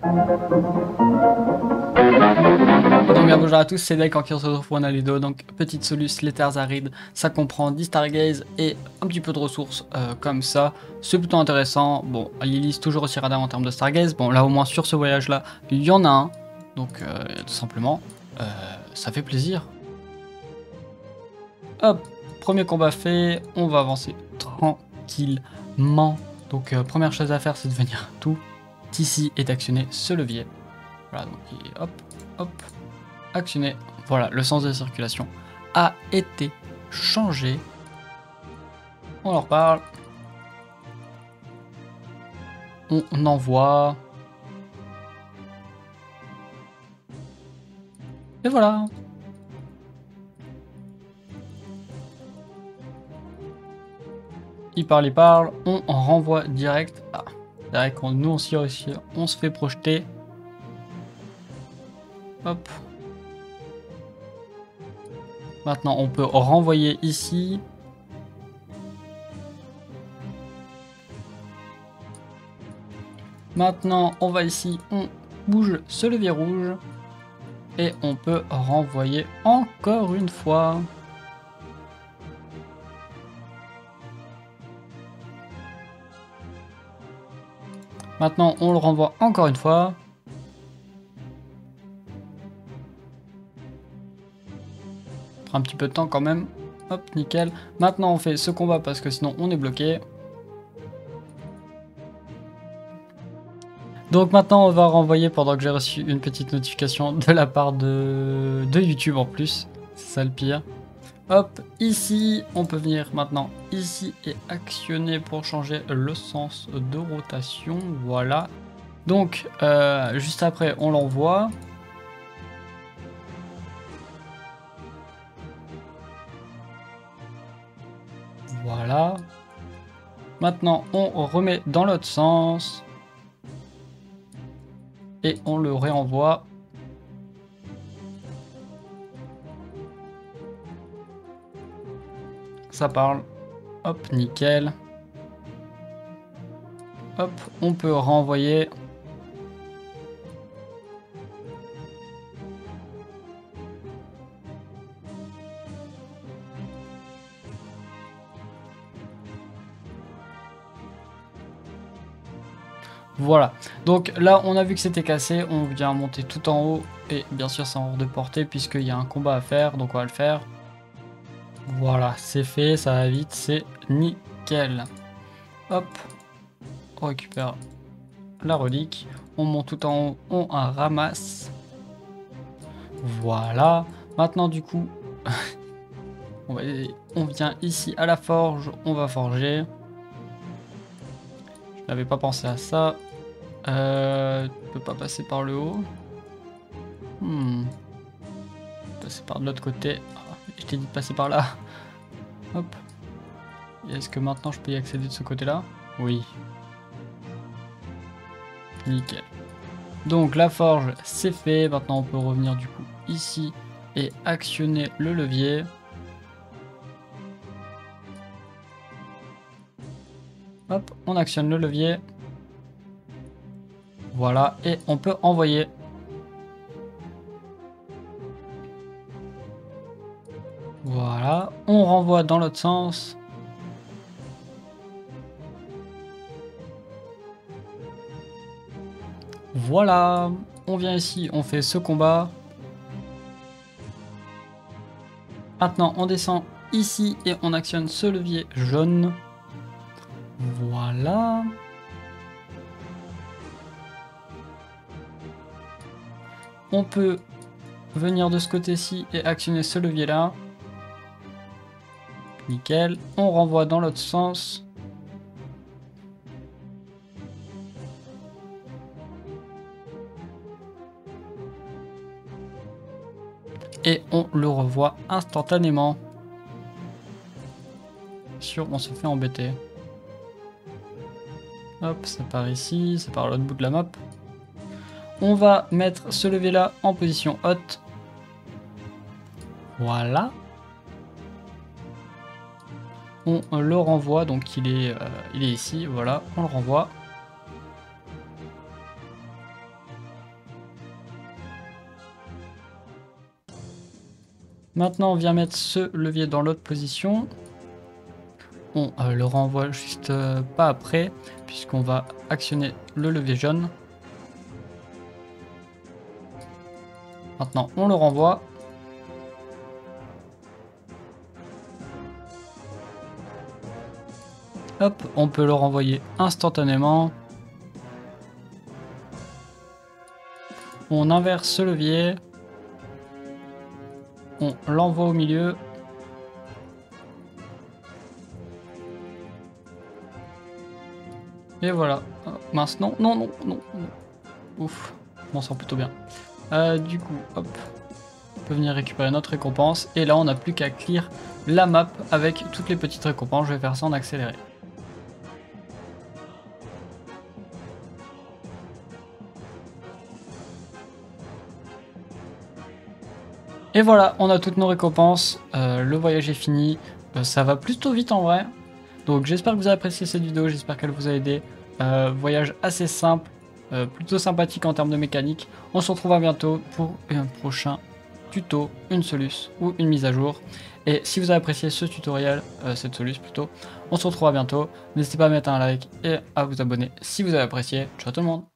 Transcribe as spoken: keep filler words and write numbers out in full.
Donc bien, bonjour à tous, c'est Dek qui on se retrouve pour une vidéo. Donc petite soluce, les terres arides, ça comprend dix Stargaze et un petit peu de ressources euh, comme ça. C'est plutôt intéressant. Bon, Lily toujours aussi radin en termes de Stargaze. Bon là au moins sur ce voyage là, il y en a un. Donc euh, tout simplement, euh, ça fait plaisir. Hop, premier combat fait, on va avancer tranquillement. Donc euh, première chose à faire, c'est de venir tout ici et d'actionner ce levier. Voilà, donc hop, hop, actionner. Voilà, le sens de la circulation a été changé. On en reparle. On envoie. Et voilà. Il parle, il parle. On renvoie direct. Ah, c'est vrai qu'on nous aussi, aussi, on se fait projeter. Hop. Maintenant, on peut renvoyer ici. Maintenant, on va ici, on bouge ce levier rouge. Et on peut renvoyer encore une fois. Maintenant, on le renvoie encore une fois. Prend un petit peu de temps quand même. Hop, nickel. Maintenant, on fait ce combat parce que sinon, on est bloqué. Donc maintenant, on va renvoyer pendant que j'ai reçu une petite notification de la part de, de YouTube en plus. C'est ça le pire. Hop, ici, on peut venir maintenant ici et actionner pour changer le sens de rotation. Voilà. Donc, euh, juste après, on l'envoie. Voilà. Maintenant, on remet dans l'autre sens. Et on le réenvoie. Ça parle. Hop, nickel. Hop, on peut renvoyer. Voilà, donc là on a vu que c'était cassé, on vient monter tout en haut et bien sûr c'est en hors de portée puisqu'il y a un combat à faire, donc on va le faire. Voilà, c'est fait, ça va vite, c'est nickel. Hop, on récupère la relique, on monte tout en haut, on ramasse. Voilà, maintenant du coup, on, va, on vient ici à la forge, on va forger. Je n'avais pas pensé à ça. Euh, tu peux pas passer par le haut. Hmm. Passer par de l'autre côté. Ah, je t'ai dit de passer par là. Hop. Est-ce que maintenant je peux y accéder de ce côté-là? Oui. Nickel. Donc la forge, c'est fait. Maintenant on peut revenir du coup ici et actionner le levier. Hop, on actionne le levier. Voilà, et on peut envoyer. Voilà, on renvoie dans l'autre sens. Voilà, on vient ici, on fait ce combat. Maintenant, on descend ici et on actionne ce levier jaune. Voilà. On peut venir de ce côté-ci et actionner ce levier-là. Nickel. On renvoie dans l'autre sens. Et on le revoit instantanément. Sûr, on se fait embêter. Hop, ça part ici, ça part à l'autre bout de la map. On va mettre ce levier là en position haute. Voilà. On le renvoie, donc il est, euh, il est ici, voilà, on le renvoie. Maintenant, on vient mettre ce levier dans l'autre position. On euh, le renvoie juste euh, pas après, puisqu'on va actionner le levier jaune. Maintenant, on le renvoie. Hop, on peut le renvoyer instantanément. On inverse ce levier. On l'envoie au milieu. Et voilà. Euh, mince, non, non, non, non, non. Ouf, on s'en sort plutôt bien. Euh, du coup, hop, on peut venir récupérer notre récompense. Et là, on n'a plus qu'à clear la map avec toutes les petites récompenses. Je vais faire ça en accéléré. Et voilà, on a toutes nos récompenses. Euh, le voyage est fini. Euh, ça va plutôt vite en vrai. Donc j'espère que vous avez apprécié cette vidéo. J'espère qu'elle vous a aidé. Euh, voyage assez simple. Euh, plutôt sympathique en termes de mécanique. On se retrouve à bientôt pour un prochain tuto, une soluce ou une mise à jour. Et si vous avez apprécié ce tutoriel, euh, cette soluce plutôt, on se retrouve à bientôt. N'hésitez pas à mettre un like et à vous abonner si vous avez apprécié. Ciao tout le monde!